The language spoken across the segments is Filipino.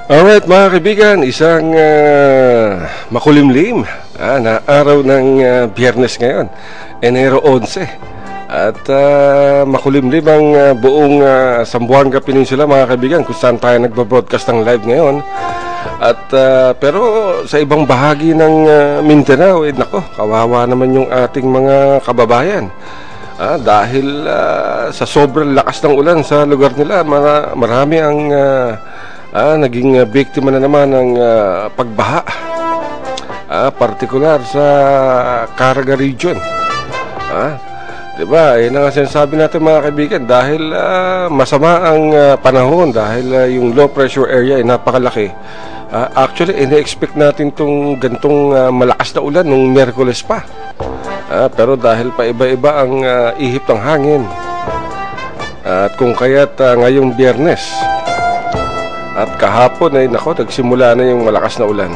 Alright mga kaibigan, isang makulimlim na araw ng Biyernes ngayon, Enero 11. At makulimlim ang buong Zamboanga Peninsula mga kaibigan, kung saan tayo nagbabroadcast ng live ngayon. At pero sa ibang bahagi ng Mindanao, nako, kawawa naman yung ating mga kababayan. Dahil sa sobrang lakas ng ulan sa lugar nila, marami ang naging biktima na naman ng pagbaha, partikular sa Caraga region. Diba? Yan ang sinasabi natin mga kaibigan, dahil masama ang panahon, dahil yung low pressure area ay napakalaki. Actually, ina-expect natin itong gantong malakas na ulan nung Miyerkules pa. Pero dahil pa iba-iba ang ihip ng hangin, at kung kaya't ngayong Biyernes at kahapon ay nagsimula na yung malakas na ulan.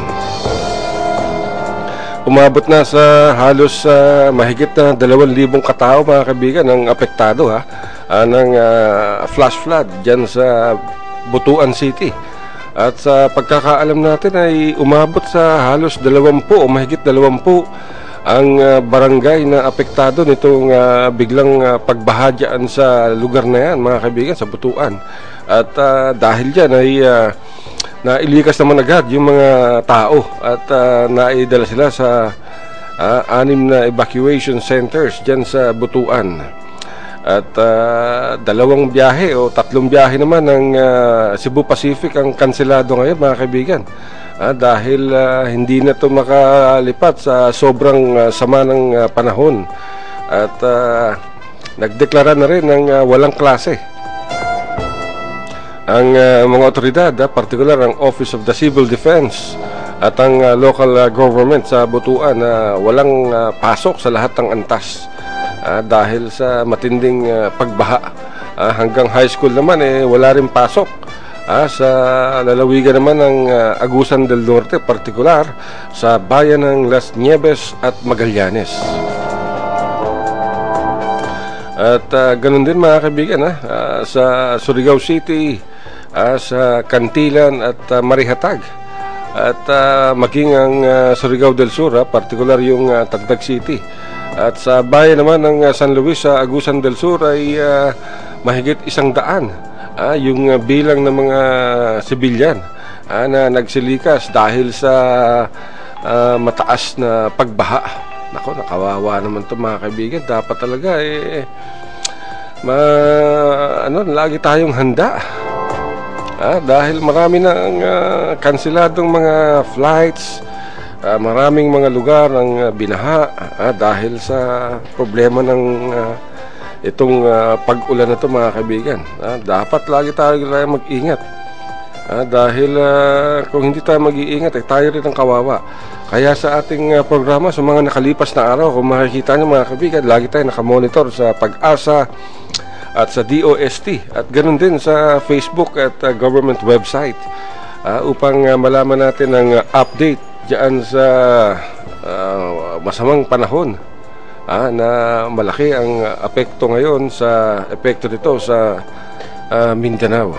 Umabot na sa halos mahigit na 2,000 katao mga kaibigan ang apektado ng flash flood dyan sa Butuan City. At sa pagkakaalam natin ay umabot sa halos 20 o mahigit 20 ang barangay na apektado nitong biglang pagbaha dyan sa lugar na yan mga kaibigan, sa Butuan. At dahil dyan ay nailikas naman agad yung mga tao at naidala sila sa 6 na evacuation centers dyan sa Butuan. At 2 biyahe o 3 biyahe naman ng Cebu Pacific ang kanselado ngayon mga kaibigan. Dahil hindi na ito makalipat sa sobrang sama ng panahon. At nagdeklara na rin ng walang klase ang mga otoridad, partikular ang Office of the Civil Defense at ang local government sa Butuan na walang pasok sa lahat ng antas dahil sa matinding pagbaha. Hanggang high school naman wala rin pasok. Sa lalawigan naman ng Agusan del Norte, partikular sa bayan ng Las Nieves at Magallanes. At ganun din mga kaibigan sa Surigao City, sa Cantilan at Marihatag, at maging ang Surigao del Sur, partikular yung Tagtag City. At sa bayan naman ng San Luis sa Agusan del Sur ay mahigit 100 yung bilang ng mga sibilyan na nagsilikas dahil sa mataas na pagbaha. Nako, nakawawa naman ito mga kaibigan. Dapat talaga lagi tayong handa. Dahil marami na ang kanseladong mga flights, maraming mga lugar ang binaha dahil sa problema ng itong pag-ulan na ito mga kaibigan. Dapat lagi tayo mag-ingat, dahil kung hindi tayo mag-iingat tayo rin ang kawawa. Kaya sa ating programa sa mga nakalipas na araw, kung makikita nyo mga kaibigan, lagi tayo nakamonitor sa Pag-asa at sa DOST, at ganoon din sa Facebook at government website, upang malaman natin ang update dyan sa masamang panahon na malaki ang apekto ngayon sa epekto nito sa Mindanao.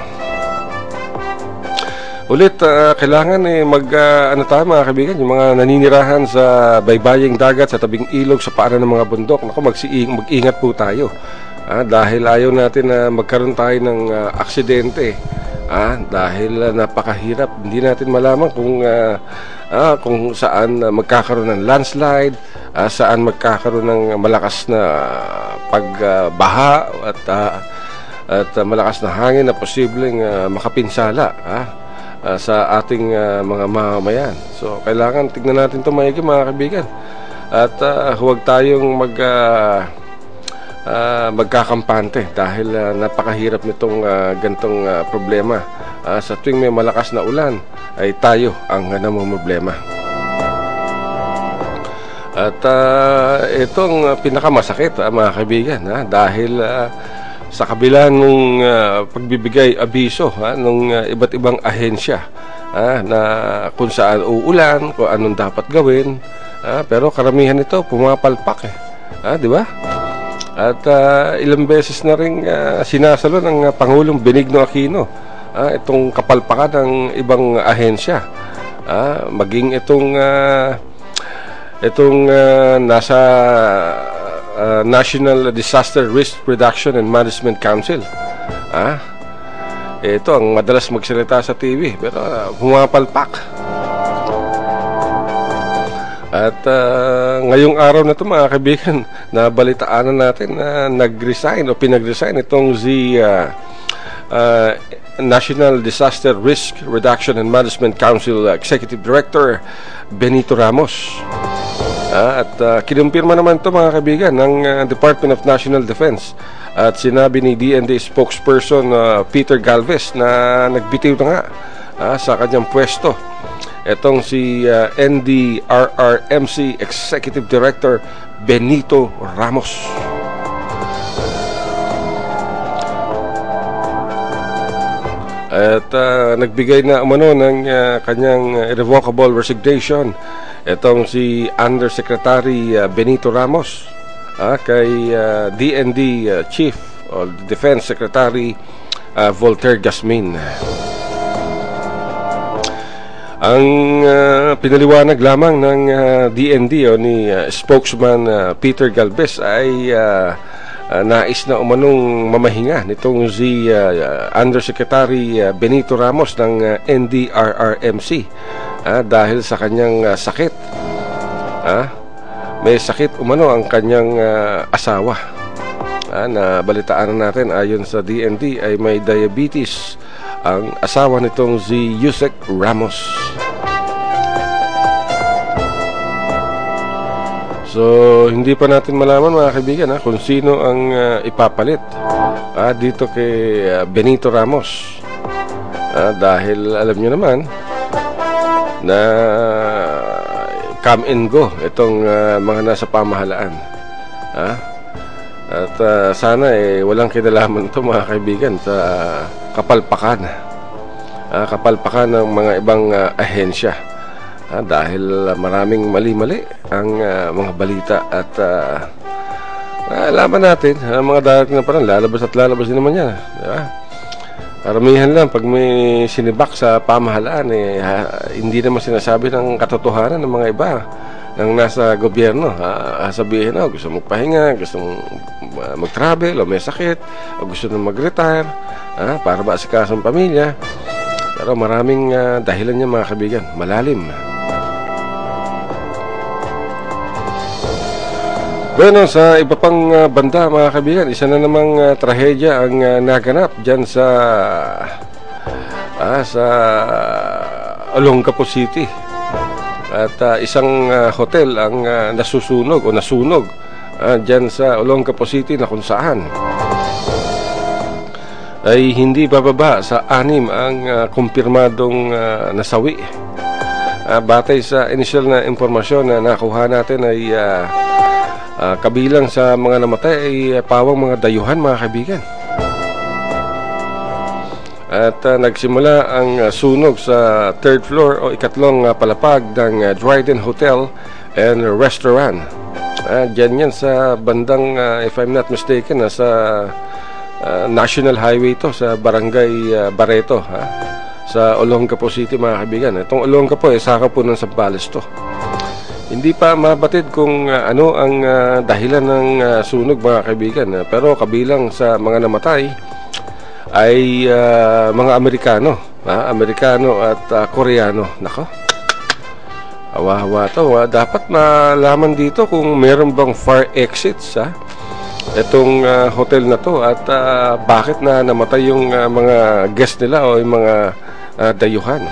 Ulit, kailangan tayo mga kaibigan, yung mga naninirahan sa baybaying dagat, sa tabing ilog, sa paanan ng mga bundok, mag-ingat po tayo. Dahil ayaw natin na magkaroon tayo ng aksidente, dahil napakahirap. Hindi natin malaman kung saan magkakaroon ng landslide, saan magkakaroon ng malakas na pagbaha at malakas na hangin na posibleng makapinsala sa ating mga mamamayan. So kailangan tignan natin ito maigi mga kaibigan, at huwag tayong magkakampante dahil napakahirap nitong gantong problema. Sa tuwing may malakas na ulan ay tayo ang namumroblema. At itong pinakamasakit mga kaibigan, dahil sa kabila nung pagbibigay abiso nung iba't ibang ahensya na kung saan uulan, kung anong dapat gawin, pero karamihan ito pumapalpak di ba? At ilang beses na rin sinasalo ng Pangulong Benigno Aquino itong kapalpakan ng ibang ahensya, maging itong nasa National Disaster Risk Reduction and Management Council. Ito ang madalas magsalita sa TV, pero pumapalpak. At ngayong araw na ito, mga kaibigan, nabalitaan natin na nag-resign o pinag-resign itong National Disaster Risk Reduction and Management Council Executive Director Benito Ramos. At kinumpirma naman ito, mga kaibigan, ng Department of National Defense. At sinabi ni DND spokesperson Peter Galvez na nagbitiw na nga sa kanyang pwesto itong si NDRRMC Executive Director Benito Ramos. At nagbigay na umano ng kanyang irrevocable resignation itong si Undersecretary Benito Ramos kay DND Chief o Defense Secretary Voltaire Gasmin. Ang pinaliwanag lamang ng DND o ni spokesman Peter Galvez ay nais na umanong mamahinga nitong si Undersecretary Benito Ramos ng NDRRMC dahil sa kanyang sakit. May sakit umano ang kanyang asawa. Na balitaan natin ayon sa DND ay may diabetes ang asawa nitong si Yusek Ramos. So hindi pa natin malaman, mga kaibigan, kung sino ang ipapalit dito kay Benito Ramos, dahil alam nyo naman na come and go itong mga nasa pamahalaan. At sana walang kinalaman ito, mga kaibigan, sa kapalpakan ng mga ibang ahensya, dahil maraming mali-mali ang mga balita. At alaman natin, mga darating na parang lalabas din naman yan, diba? Karamihan lang pag may sinibak sa pamahalaan, hindi naman sinasabi ng katotohanan ng mga iba ng nasa gobyerno. Sabihin, gusto mong pahinga, gusto mong mag-travel, o may sakit, o gusto mong mag-retire, para ba asikasong pamilya. Pero maraming dahilan niya, mga kaibigan, malalim. Bueno, sa iba pang banda, mga kaibigan, isa na namang trahedya ang naganap dyan sa Olongapo City. At isang hotel ang nasusunog o nasunog dyan sa Olongapo City, na kung saan ay hindi bababa sa 6 ang kumpirmadong nasawi. Batay sa initial na impormasyon na nakuha natin ay kabilang sa mga namatay ay pawang mga dayuhan, mga kaibigan. At nagsimula ang sunog sa 3rd floor o ikatlong palapag ng Dryden Hotel and Restaurant. Diyan yan sa bandang, if I'm not mistaken, sa National Highway to, sa Barangay Barreto, sa Olongapo City, mga kaibigan. Itong Olongapo saka po ng Zambales to. Hindi pa mabatid kung ano ang dahilan ng sunog, mga kaibigan, pero kabilang sa mga namatay ay mga Amerikano at Koreano. Nako, awa-awa to. Dapat malaman dito kung meron bang fire exits itong hotel na to, at bakit na namatay yung mga guest nila o yung mga dayuhan.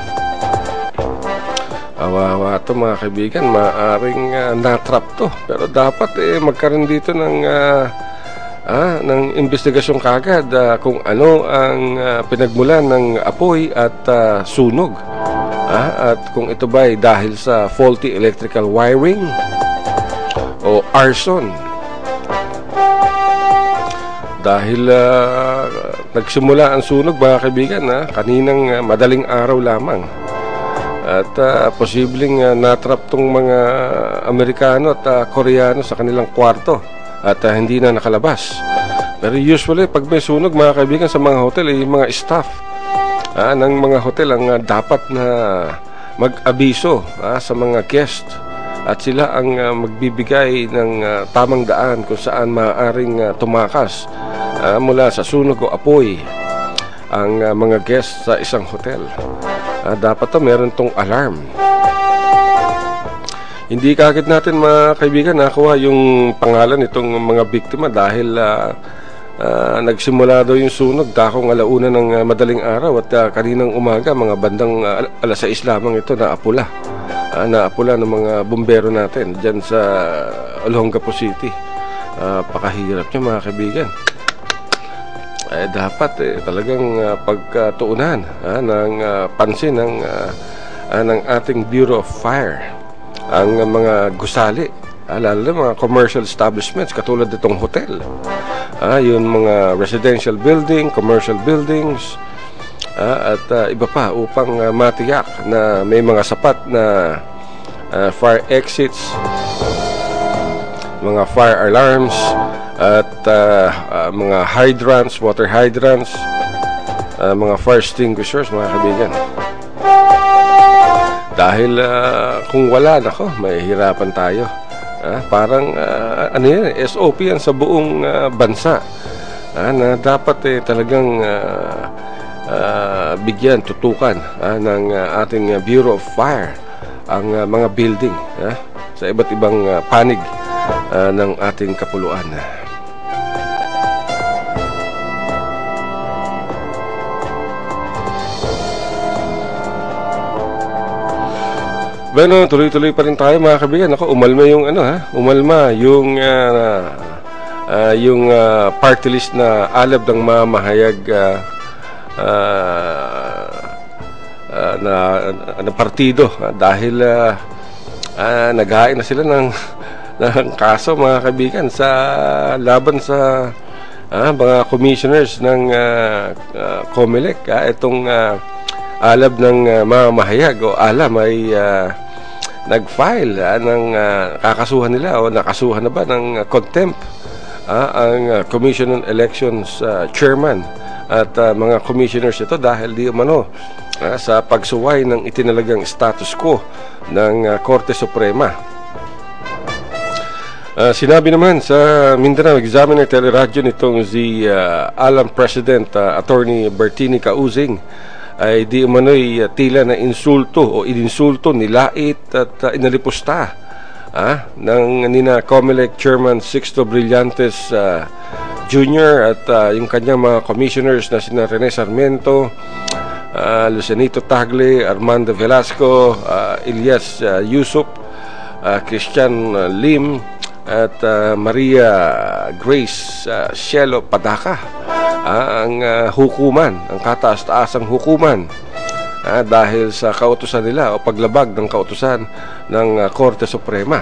Awa-awa to, mga kaibigan, maaring natrap to. Pero dapat magkaroon dito ng investigasyon kagad kung ano ang pinagmulan ng apoy at sunog, at kung ito ba ay dahil sa faulty electrical wiring o arson. Dahil nagsimula ang sunog, mga kaibigan, kaninang madaling araw lamang. At posibleng natrap tong mga Amerikano at Koreano sa kanilang kwarto at hindi na nakalabas. Pero usually pag may sunog, mga kaibigan, sa mga hotel, yung mga staff ng mga hotel ang dapat na mag-abiso sa mga guest, at sila ang magbibigay ng tamang daan kung saan maaaring tumakas mula sa sunog o apoy ang mga guest sa isang hotel. Dapat meron tong alarm. Hindi kaagad natin, mga kaibigan, nakuha yung pangalan itong mga biktima dahil nagsimula daw yung sunog dakong alauna ng madaling araw, at kaninang umaga mga bandang alas 6 lamang ito naapula ng mga bumbero natin dyan sa Olongapo City. Pakahirap niya, mga kaibigan. Dapat talagang pagkatuunan ng pansin ng ating Bureau of Fire ang mga gusali, lalo na mga commercial establishments katulad itong hotel, yun mga residential building, commercial buildings, at iba pa, upang matiyak na may mga sapat na fire exits, mga fire alarms, at mga hydrants, water hydrants, mga fire extinguishers, mga kaibigan. Dahil kung wala, nako, mahihirapan tayo. Parang ano yan, SOP yan sa buong bansa, na dapat talagang bigyan, tutukan ng ating Bureau of Fire ang mga building sa iba't ibang panig ng ating kapuluan. Bueno, tuloy-tuloy pa rin tayo, mga kaibigan. Ako, umalma yung umalma yung party list na alab ng mamahayag na partido, dahil naghain na sila ng kaso, mga kaibigan, sa laban sa mga commissioners ng COMELEC. Itong alab ng mamahayag o alam ay nag-file ng kakasuhan nila, o nakasuhan na ba ng contempt ang Commission on Elections chairman at mga commissioners ito, dahil di umano sa pagsuway ng itinalagang status quo ng Korte Suprema. Sinabi naman sa Mindanao Examiner Teleradyo nitong si Alam President Attorney Bertini Causing ay di umano'y tila na insulto o ininsulto, nilait at inalipusta ng nina COMELEC Chairman Sixto Brillantes Jr. at yung kanyang mga commissioners na sina Rene Sarmiento, Lucianito Tagle, Armando Velasco, Ilyas Yusuf, Christian Lim, at Maria Grace Cielo Padaka ang hukuman, ang kataas-taasang hukuman dahil sa kautusan nila o paglabag ng kautusan ng Korte Suprema.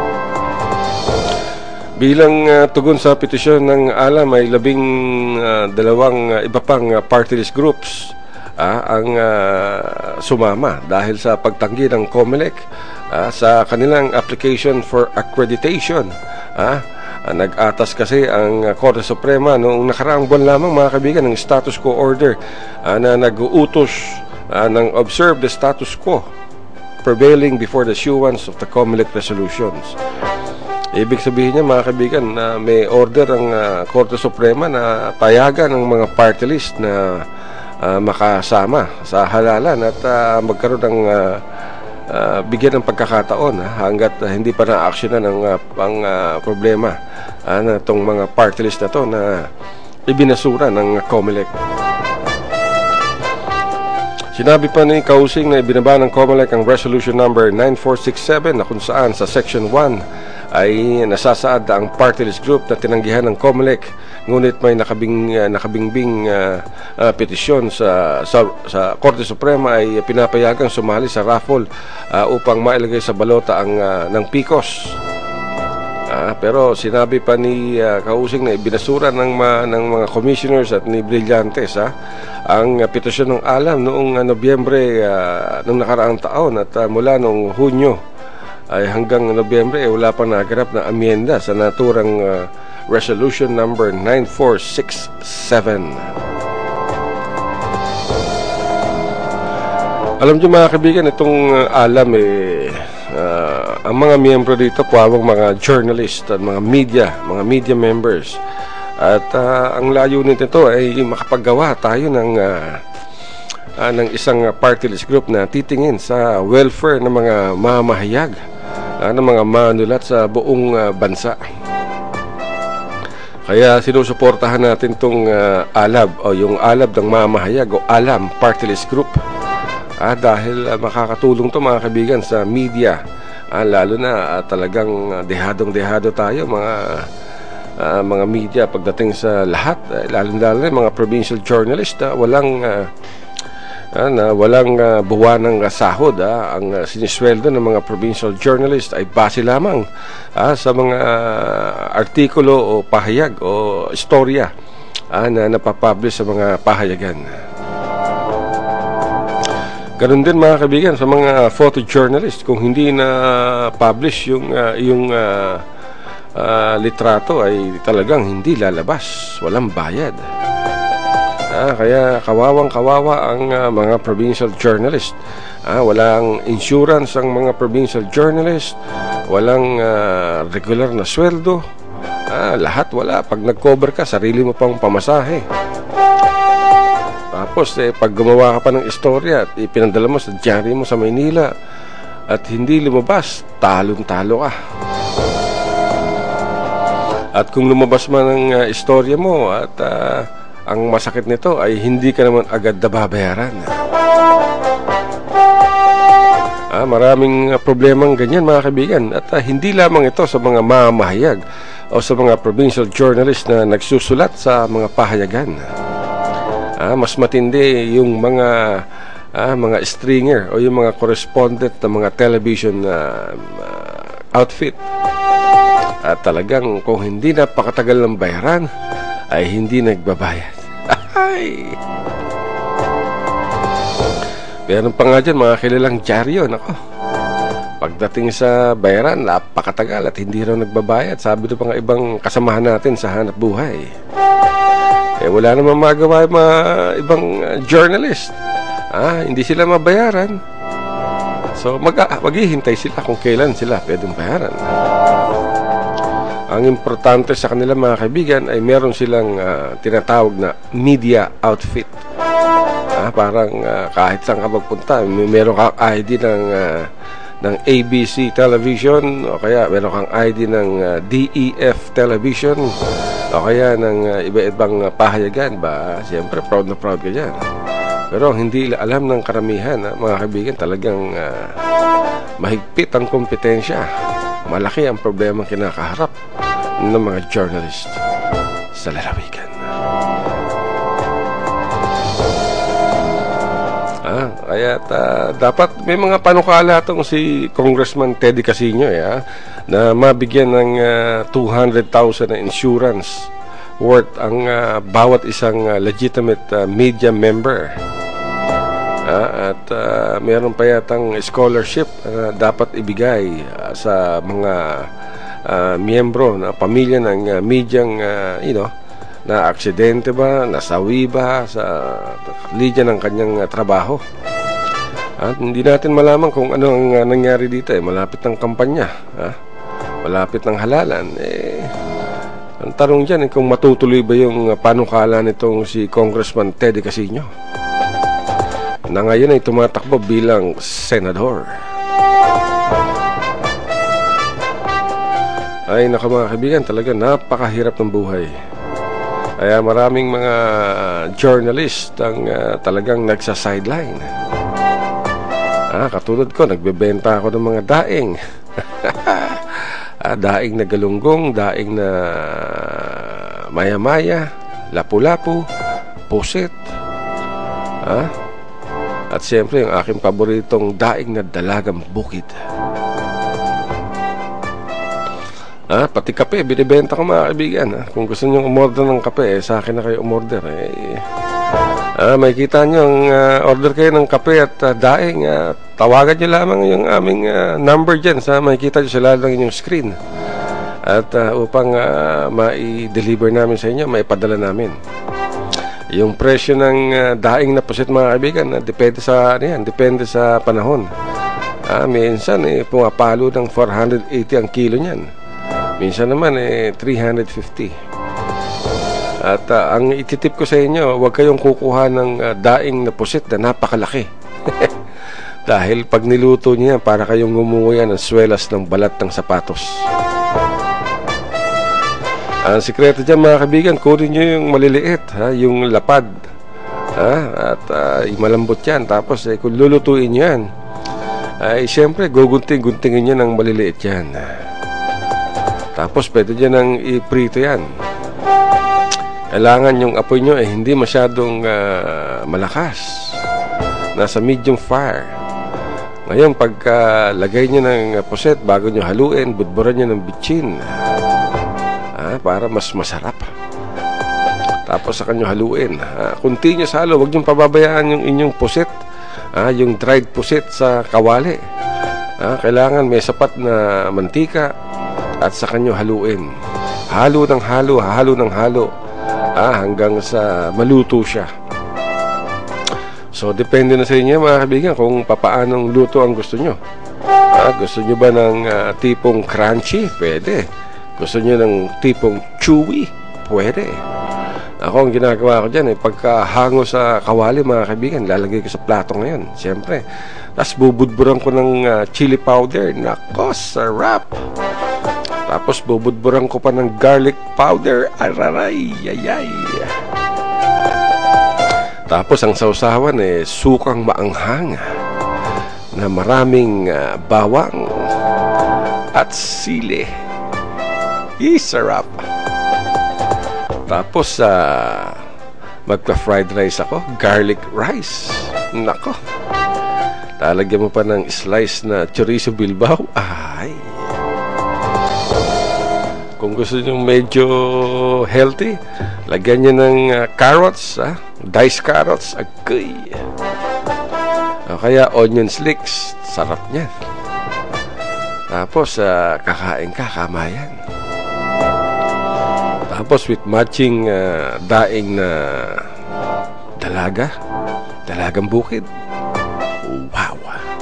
Bilang tugon sa petisyon ng alam, ay 12 iba pang party list groups ang sumama dahil sa pagtanggi ng COMELEC sa kanilang application for accreditation. Nag-atas kasi ang Korte Suprema noong nakaraang buwan lamang, mga kaibigan, ng status quo order na nag-uutos ng observe the status quo prevailing before the issuance of the COMELEC resolutions. Ibig sabihin niya, mga kaibigan, na may order ang Korte Suprema na payagan ng mga party list na makasama sa halalan at magkaroon ng bigyan ng pagkakataon hanggat hindi pa na-actionan ang problema na itong mga party list na to na ibinasura ng COMELEC. Sinabi pa ni Causing na ibinaba ng COMELEC ang resolution number 9467 na kung saan sa section 1 ay nasasaad ang party list group na tinanggihan ng COMELEC, ngunit may nakabingbing petisyon sa Korte Suprema ay pinapayagang sumali sa raffle upang mailagay sa balota ng PICOS. Pero sinabi pa ni Causing na ibinasura ng mga commissioners at ni Brillantes ang petisyon ng alam noong Nobyembre noong nakaraang taon, at mula noong Hunyo ay hanggang Nobyembre wala pang naganap na amyenda sa naturang resolution number 9467. Alam niyo mga kaibigan, itong alam ang mga miyembro dito pawang mga journalist at mga media members. At ang layunin nito ay makapaggawa tayo ng isang party list group na titingin sa welfare ng mga mamahayag, ng mga manulat sa buong bansa. Kaya sinusuportahan natin itong ALAB o yung ALAB ng mamahayag o ALAM Party List Group. Dahil makakatulong to mga kaibigan sa media, lalo na talagang dehadong-dehado tayo mga media pagdating sa lahat, lalo na mga provincial journalist walang buwan ng sahod. Ang sinisweldo ng mga provincial journalist ay base lamang sa mga artikulo o pahayag o istorya na napapublish sa mga pahayagan. Ganun din mga kaibigan sa mga photojournalist, kung hindi na publish yung litrato ay talagang hindi lalabas, walang bayad. Kaya kawawang-kawawa ang mga provincial journalist. Walang insurance ang mga provincial journalist, walang regular na sweldo, lahat wala. Pag nag-cover ka, sarili mo pang pamasahe. Tapos pag gumawa ka pa ng istorya at ipinadala mo sa diary mo sa Maynila at hindi lumabas, talong-talo ka. At kung lumabas man ang istorya mo at ang masakit nito ay hindi ka naman agad nababayaran. Maraming problemang ganyan mga kaibigan. At hindi lamang ito sa mga mamahayag o sa mga provincial journalist na nagsusulat sa mga pahayagan. Mas matindi yung mga stringer o yung mga correspondent ng mga television outfit. At talagang kung hindi napakatagal ng bayaran ay hindi nagbabayad. Ay! Meron pa nga dyan mga kilalang dyaryo. Nako, pagdating sa bayaran, napakatagal at hindi raw nagbabayad. Sabi doon pa nga ibang kasamahan natin sa hanap buhay. Wala namang magawa yung mga ibang journalist. Hindi sila mabayaran. So maghihintay sila kung kailan sila pwedeng bayaran. Ang importante sa kanila mga kaibigan ay meron silang tinatawag na media outfit. Parang kahit saan ka magpunta, meron kang ID ng ABC Television, o kaya meron kang ID ng DEF Television, o kaya ng iba-ibang pahayagan ba. Siyempre proud na proud ka dyan. Pero hindi alam ng karamihan mga kaibigan, talagang mahigpit ang kompetensya. Malaki ang problema kinakaharap ng mga journalist sa lalawigan. Kaya dapat may mga panukala itong si Congressman Teddy Casino na mabigyan ng 200,000 na insurance worth ang bawat isang legitimate media member. At meron pa yatang scholarship na dapat ibigay sa mga miyembro na pamilya ng medyang na aksidente ba, nasawi ba sa linya ng kanyang trabaho. At hindi natin malaman kung ano ang nangyari dito. Malapit ng kampanya, malapit ng halalan. Ang tanong dyan kung matutuloy ba yung panukala nitong si Congressman Teddy Casino, na ngayon ay tumatakbo bilang senador. Ay naku mga kaibigan, talaga napakahirap ng buhay. Kaya maraming mga journalist ang talagang nagsa-sideline. Katulad ko, nagbebenta ako ng mga daing. Daing na galunggong, daing na maya-maya, lapu-lapu, pusit. At siyempre, yung aking paboritong daing na dalagang bukid. Pati kape, binibenta ko mga kaibigan. Kung gusto nyo umorder ng kape, sa akin na kayo umorder. May kita nyo ang order kayo ng kape at daing, tawagan nyo lamang yung aming number dyan sa makikita nyo sa lalo ng inyong screen. At upang mai-deliver namin sa inyo, maipadala namin. Yung presyo ng daing na pusit, mga kaibigan, depende sa depende sa panahon. Minsan pumapalo ng 480 ang kilo niyan. Minsan naman 350. At ang ititip ko sa inyo, huwag kayong kukuha ng daing na pusit na napakalaki. Dahil pag niluto niya, para kayong ngumuya ng swelas ng balat ng sapatos. Ang sikreto dyan, mga kaibigan, kunin nyo yung maliliit, yung lapad, at malambot yan. Tapos kung lulutuin nyo yan, siyempre gugunting-guntingin nyo ng maliliit yan. Tapos pwede dyan ng iprito yan. Kailangan yung apoy nyo hindi masyadong malakas. Nasa medium fire. Ngayon, pagka lagay nyo ng puset, bago nyo haluin, budburan nyo ng bitchin, para mas masarap. Tapos saka nyo haluin. Kunti nyo sa halo, huwag nyo pababayaan yung inyong puset, yung dried puset sa kawali. Kailangan may sapat na mantika at saka nyo haluin. Halo ng halo, hanggang sa maluto siya. So depende na sa inyo, mga kaibigan, kung papaanong luto ang gusto nyo. Gusto nyo ba ng tipong crunchy? Pwede. Gusto nyo ng tipong chewy? Pwede. Ako, ang ginagawa ko dyan, pagkahango sa kawali, mga kaibigan, lalagay ko sa plato ngayon, siyempre. Tapos bubudburan ko ng chili powder. Nako, sarap. Tapos bubudburan ko pa ng garlic powder. Araray, yayay. Tapos ang sausawan sukang maanghang na maraming bawang at sili. Sarap. Tapos magpa-fried rice ako, garlic rice. Nako. Talagyan mo pa ng slice na chorizo Bilbao. Ay. Kung gusto nyo medyo healthy, lagyan nyo ng carrots, diced carrots. Agay. O kaya onion slicks. Sarap niyan. Tapos kakain ka, kamayan. Tapos with matching daing na dalagang bukid. Wow.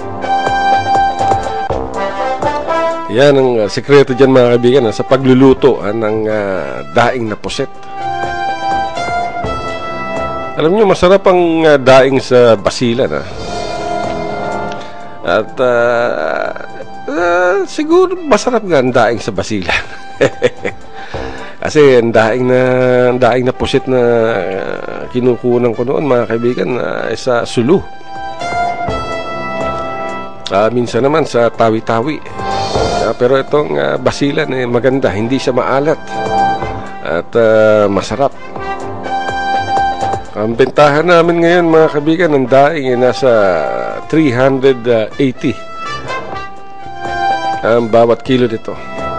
Yan ang sikreto dyan, mga kaibigan, sa pagluluto ng daing na puset. Alam nyo, masarap ang daing sa basilan. At siguro masarap nga ang daing sa basilan. Kasi ang daing na pusit na kinukunan ko noon, mga kaibigan, sa Sulu. Minsan naman sa Tawi-Tawi. Pero itong basilan maganda, hindi siya maalat at masarap. Ang bentahan namin ngayon, mga kaibigan, ng daing nasa 380 ang bawat kilo nito.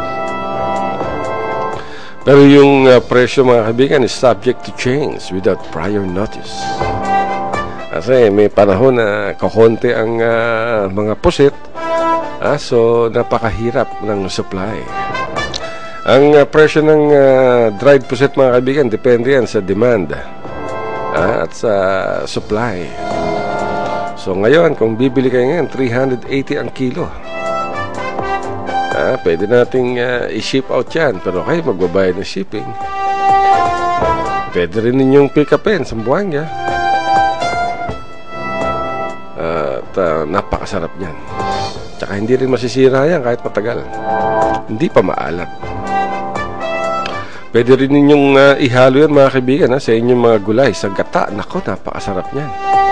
Pero yung presyo, mga kaibigan, is subject to change without prior notice. Kasi may panahon na kakonti ang mga pusit, so napakahirap ng supply. Ang presyo ng dried pusit, mga kaibigan, depende yan sa demand at sa supply. So ngayon, kung bibili kayo ngayon, 380 ang kilo. Pwede nating i-ship out yan, pero kayo magbabayad ng shipping. Pwede rin ninyong pick upin sa Buanga. At napakasarap niyan. Tsaka hindi rin masisira yan kahit matagal. Hindi pa maalat. Pwede rin ninyong ihalo yan, mga kaibigan, sa inyong mga gulay, sa gata. Nako, napakasarap niyan.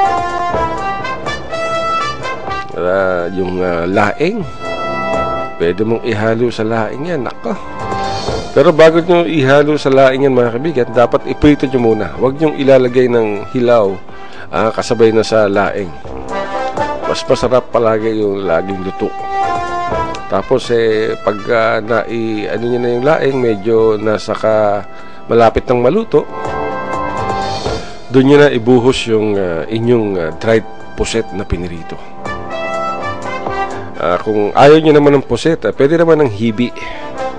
Yung laing, pwede mong ihalo sa laing yan. Nako. Pero bago nyo ihalo sa laing yan, mga kaibigan, dapat iprito nyo muna. Huwag nyo ilalagay ng hilaw kasabay na sa laing. Mas masarap palagi yung laging luto. Tapos pag ano nyo na yung laing, medyo nasa malapit ng maluto, doon nyo na ibuhos yung inyong dried puset na pinirito. Kung ayaw nyo naman ng puset, pwede naman ng hibi.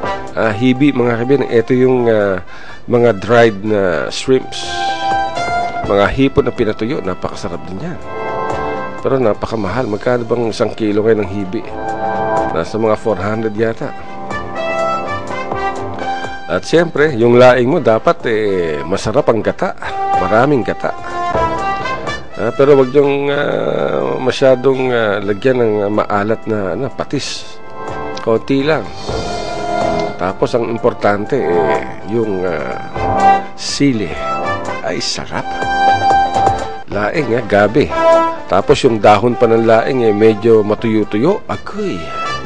Hibi, mga kaibigan, ito yung mga dried na shrimps. mga hipon na pinatuyo, napakasarap din yan. Pero napakamahal. Magkano bang 1 kilo ngayon ng hibi? Nasa mga 400 yata. At siyempre, yung laing mo dapat masarap ang gata. Maraming gata. Pero wag yung masyadong lagyan ng maalat na patis. Konti lang. Tapos ang importante yung sili. Ay sarap. Laing gabi. Tapos yung dahon pa ng laing medyo matuyo-tuyo. Agoy.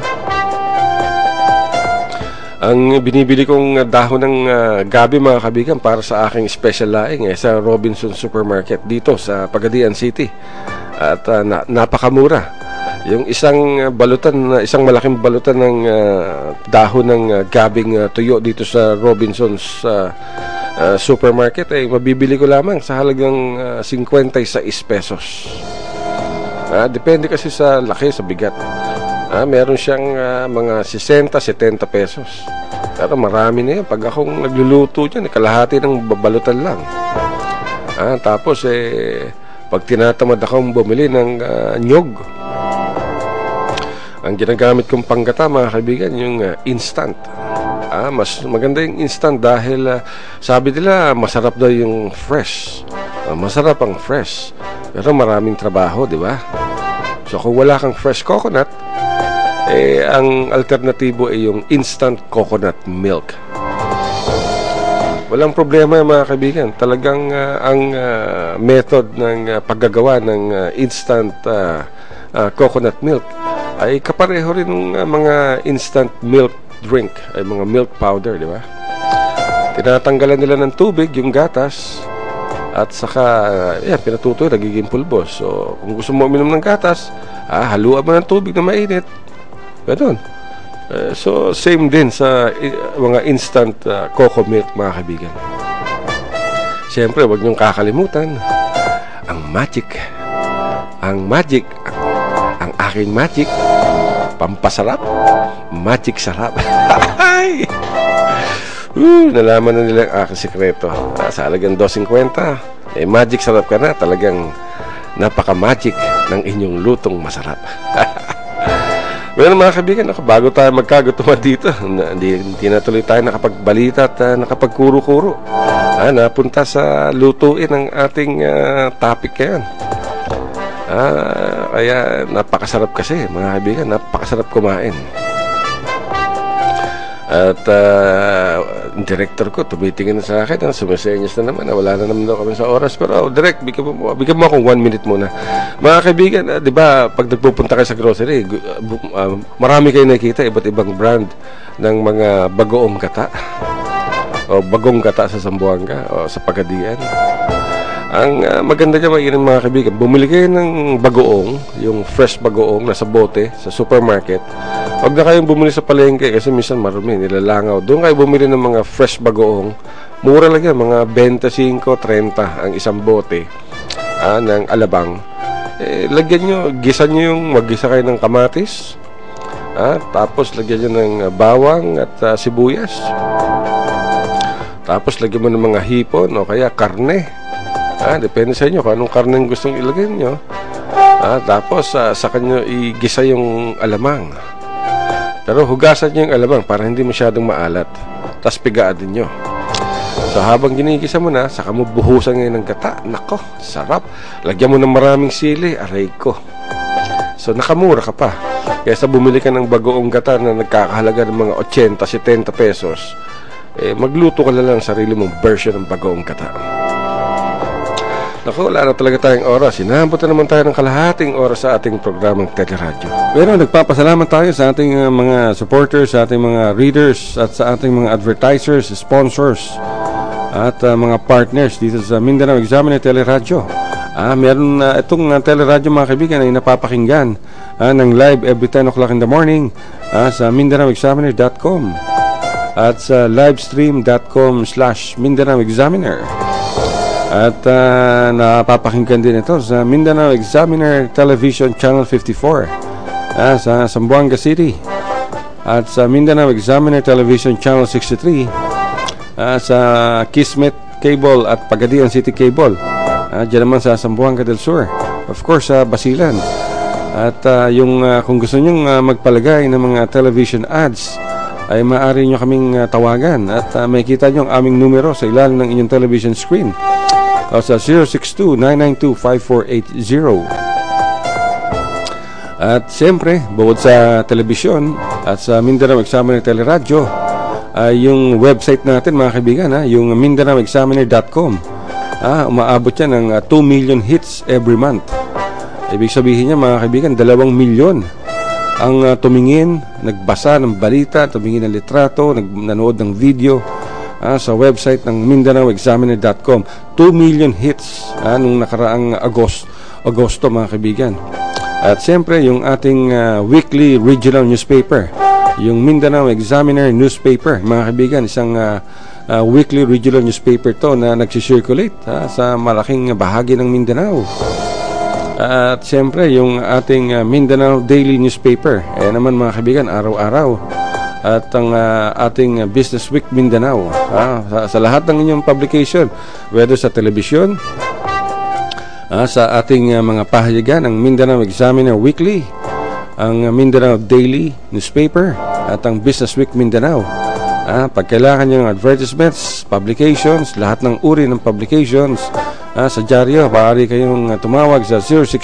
Ang binibili kong dahon ng gabi mga kabigan para sa aking special laing sa Robinson Supermarket dito sa Pagadian City. At napakamura. Yung isang malaking balutan ng dahon ng gabing tuyo dito sa Robinson's Supermarket mabibili ko lamang sa halagang 56 pesos. Depende kasi sa laki, sa bigat. Meron siyang mga 60-70 pesos. Pero marami na yan. Pag akong nagluluto dyan, kalahati ng babalutan lang. Tapos pag tinatamad akong bumili ng nyog, ang ginagamit kong panggata mga kaibigan, yung instant. Mas maganda yung instant dahil sabi nila masarap daw yung fresh. Masarap ang fresh. Pero maraming trabaho, di ba? So kung wala kang fresh coconut, ang alternatibo ay yung instant coconut milk. Walang problema mga kaibigan. Talagang ang method ng paggagawa ng instant coconut milk ay kapareho rin ng mga instant milk drink, ay mga milk powder, di ba? Tinatanggalan nila ng tubig yung gatas at saka pinatutoy, nagiging pulbos. So kung gusto mo uminom ng gatas, haluan mo ng tubig na mainit. Ganun. So same din sa mga instant coco milk mga kaibigan. Siyempre, huwag niyong kakalimutan ang magic. Ang aking magic, pampasarap, magic sarap. Nalaman na nila ang aking sikreto. Sa halagang $2.50, magic sarap ka na. Talagang napaka-magic ng inyong lutong masarap. Well, mga kaibigan, bago tayo magkagutuman dito, hindi na tuloy tayo nakapagbalita at nakapagkuro-kuro. Napunta sa lutuin ng ating topic ngayon. Kaya napakasarap kasi, mga kaibigan, napakasarap kumain. At director ko tumitingin na sa akin, sumisenyas na naman, wala na naman daw kami sa oras. Pero direct, bigyan mo akong 1 minute muna. Mga kaibigan, di ba pag nagpupunta kayo sa grocery, marami kayo nakikita iba't ibang brand ng mga bagoong gata o bagong gata sa Zamboanga o sa Pagadian. Ang maganda dyan mga kaibigan, bumili kayo ng bagoong, yung fresh bagoong nasa bote sa supermarket. Huwag na kayong bumili sa palengke kasi minsan marumi, nilalangaw. Doon kayo bumili ng mga fresh bagoong. Mura lang yan, mga 25-30 ang isang bote ng alabang. Lagyan nyo, maggisa kayo ng kamatis. Tapos lagyan nyo ng bawang at sibuyas. Tapos lagyan mo ng mga hipon o kaya karne. Depende sa inyo kung anong karne gustong ilagay nyo. Tapos sa kanyo igisa yung alamang. Pero hugasan nyo yung alamang para hindi masyadong maalat. Tapos pigaan din nyo. So habang ginigisa mo na, saka mo buhusan ngayon ng gata. Nako, sarap. Lagyan mo ng maraming sili, aray ko. So nakamura ka pa. Kaysa bumili ka ng bagoong gata na nagkakahalaga ng mga 80-70 pesos, magluto ka na lang sarili mong version ng bagoong gata. Naku, wala na talaga tayong oras. Hinahambot na naman tayo ng kalahating oras sa ating programang Teleradyo. Pero nagpapasalamat tayo sa ating mga supporters, sa ating mga readers, at sa ating mga advertisers, sponsors, at mga partners dito sa Mindanao Examiner Teleradyo. Meron itong Teleradyo mga kaibigan ay napapakinggan ng live every 10 o'clock in the morning sa MindanaoExaminer.com at sa livestream.com/Mindanao Examiner. At napapakinggan din ito sa Mindanao Examiner Television Channel 54 sa Zamboanga City, at sa Mindanao Examiner Television Channel 63 sa Kismet Cable at Pagadian City Cable. Diyan naman sa Zamboanga del Sur. Of course, sa Basilan. At kung gusto nyong magpalagay ng mga television ads, ay maaari nyo kaming tawagan. At makikita nyo ang aming numero sa ilalim ng inyong television screen. Sa 062-992-5480. At siyempre, bukod sa telebisyon at sa Mindanao Examiner Teleradyo, yung website natin mga kaibigan, yung MindanaoExaminer.com, umaabot yan ng 2 million hits every month. Ibig sabihin niya mga kaibigan, 2 milyon ang tumingin, nagbasa ng balita, tumingin ng litrato, nanood ng video sa website ng MindanaoExaminer.com. 2 million hits nung nakaraang Agosto mga kaibigan. At siyempre yung ating weekly regional newspaper, yung Mindanao Examiner newspaper mga kaibigan, isang weekly regional newspaper to na nagsisirculate sa malaking bahagi ng Mindanao. At siyempre yung ating Mindanao Daily Newspaper, naman mga kaibigan, araw-araw. At ang ating Business Week Mindanao, sa lahat ng inyong publication, whether sa telebisyon, sa ating mga pahayagan, ang Mindanao Examiner Weekly, ang Mindanao Daily Newspaper, at ang Business Week Mindanao. Pag kailangan nyo ng advertisements, publications, lahat ng uri ng publications sa dyaryo, maaari kayong tumawag sa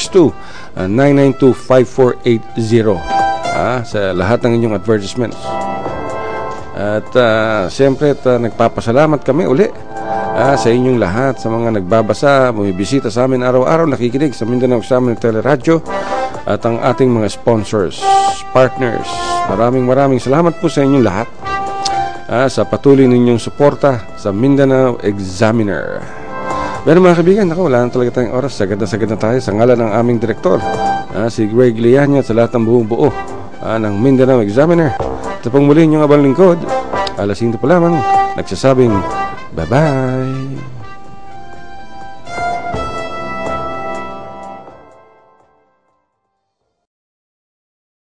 062-992-5480 sa lahat ng inyong advertisements. At siyempre nagpapasalamat kami uli sa inyong lahat, sa mga nagbabasa, bumibisita sa amin araw-araw, nakikinig sa Mindanao Examiner Teleradyo, at ang ating mga sponsors, partners. Maraming salamat po sa inyong lahat sa patuloy ninyong suporta sa Mindanao Examiner. Pero mga kaibigan, wala na talaga tayong oras. Sagad na tayo sa ngalan ng aming direktor, si Greg Lianya, sa lahat ng buong buo ng Mindanao Examiner. Ito pong muli yung abang lingkod, alas 5 pa lamang, nagsasabing bye-bye.